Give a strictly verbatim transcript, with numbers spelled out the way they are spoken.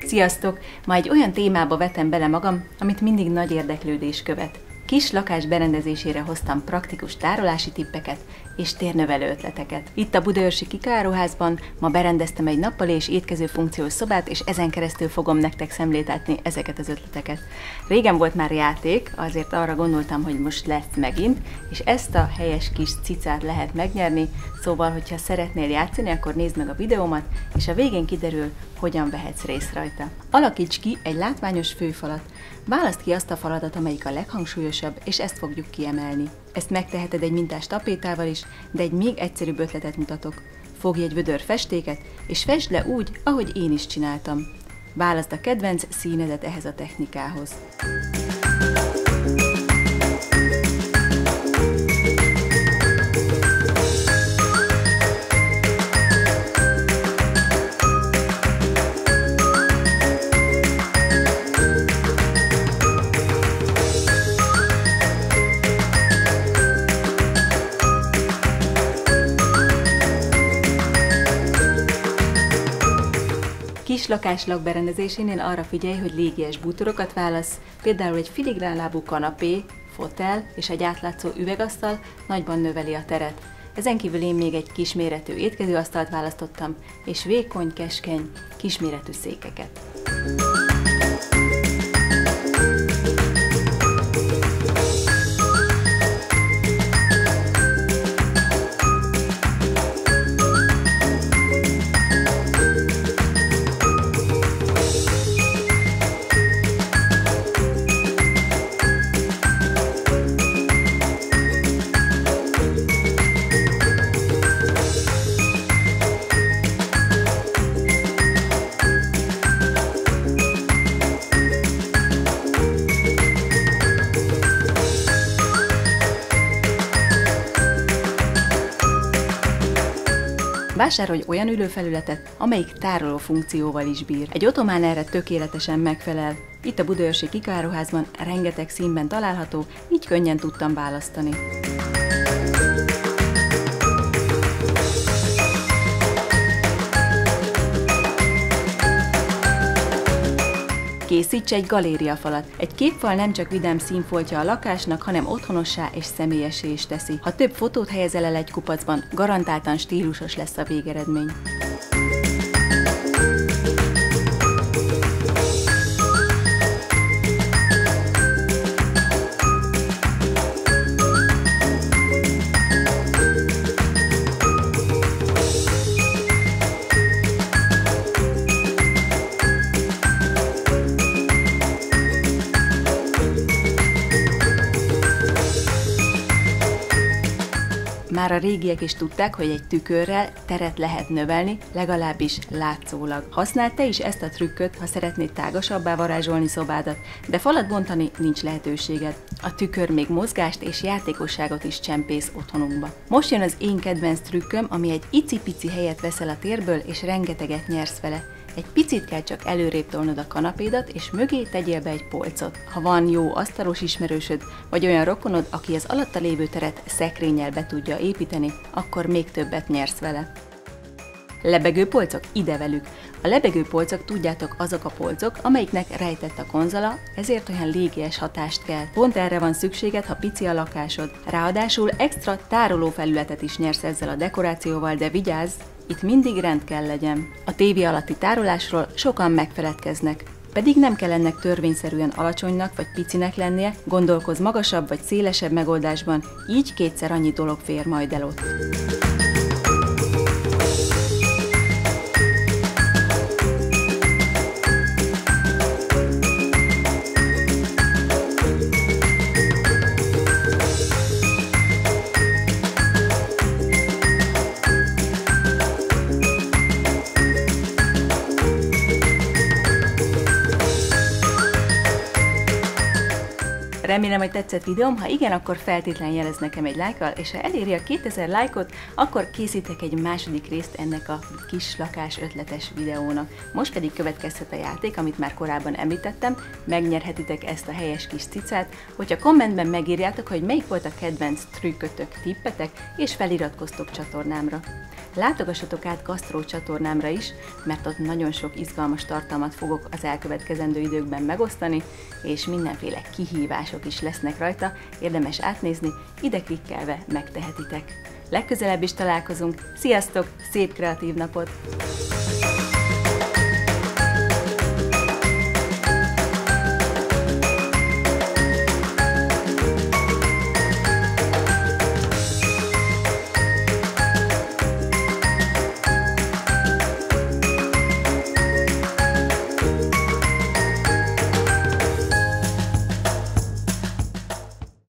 Sziasztok! Ma egy olyan témába vetem bele magam, amit mindig nagy érdeklődés követ. Kis lakás berendezésére hoztam praktikus tárolási tippeket és térnövelő ötleteket. Itt a Budaörsi Kika áruházban ma berendeztem egy nappali és étkező funkciós szobát, és ezen keresztül fogom nektek szemléltetni ezeket az ötleteket. Régen volt már játék, azért arra gondoltam, hogy most lesz megint, és ezt a helyes kis cicát lehet megnyerni, szóval, hogyha szeretnél játszani, akkor nézd meg a videómat, és a végén kiderül, hogyan vehetsz részt rajta. Alakíts ki egy látványos főfalat. Válaszd ki azt a faladat, amelyik a leghangsúlyosabb, és ezt fogjuk kiemelni. Ezt megteheted egy mintás tapétával is, de egy még egyszerűbb ötletet mutatok. Fogj egy vödör festéket, és fesd le úgy, ahogy én is csináltam. Válaszd a kedvenc színedet ehhez a technikához. Kis lakás lakberendezésénél arra figyelj, hogy légies bútorokat válasz, például egy filigránlábú kanapé, fotel és egy átlátszó üvegasztal nagyban növeli a teret. Ezen kívül én még egy kisméretű étkezőasztalt választottam, és vékony, keskeny, kisméretű székeket. Vásárolj olyan ülőfelületet, amelyik tároló funkcióval is bír. Egy ottomán erre tökéletesen megfelel. Itt a Budaörsi Kika áruházban rengeteg színben található, így könnyen tudtam választani. Készíts egy galériafalat. Egy képfal nem csak vidám színfoltja a lakásnak, hanem otthonossá és személyessé is teszi. Ha több fotót helyezel el egy kupacban, garantáltan stílusos lesz a végeredmény. Már a régiek is tudták, hogy egy tükörrel teret lehet növelni, legalábbis látszólag. Használd te is ezt a trükköt, ha szeretnéd tágasabbá varázsolni szobádat, de falat bontani nincs lehetőséged. A tükör még mozgást és játékosságot is csempész otthonunkba. Most jön az én kedvenc trükköm, ami egy icipici helyet veszel a térből, és rengeteget nyersz vele. Egy picit kell csak előrébb tolnod a kanapédat, és mögé tegyél be egy polcot. Ha van jó asztalos ismerősöd, vagy olyan rokonod, aki az alatta lévő teret szekrénnyel be tudja építeni, akkor még többet nyersz vele. Lebegő polcok, ide velük! A lebegő polcok, tudjátok, azok a polcok, amelyiknek rejtett a konzola, ezért olyan légies hatást kell. Pont erre van szükséged, ha pici a lakásod. Ráadásul extra tárolófelületet is nyersz ezzel a dekorációval, de vigyázz! Itt mindig rend kell legyen. A tévé alatti tárolásról sokan megfeledkeznek. Pedig nem kell ennek törvényszerűen alacsonynak vagy picinek lennie, gondolkozz magasabb vagy szélesebb megoldásban, így kétszer annyi dolog fér majd el ott. Remélem, hogy tetszett videóm, ha igen, akkor feltétlenül jelez nekem egy lájkkal, és ha eléri a kétezer lájkot, akkor készítek egy második részt ennek a kis lakás ötletes videónak. Most pedig következhet a játék, amit már korábban említettem, megnyerhetitek ezt a helyes kis cicát, hogyha kommentben megírjátok, hogy melyik volt a kedvenc trükkötök, tippetek, és feliratkoztok csatornámra. Látogassatok át Gasztró csatornámra is, mert ott nagyon sok izgalmas tartalmat fogok az elkövetkezendő időkben megosztani, és mindenféle kihívások is lesznek rajta, érdemes átnézni, ide klikkelve megtehetitek. Legközelebb is találkozunk, sziasztok, szép kreatív napot!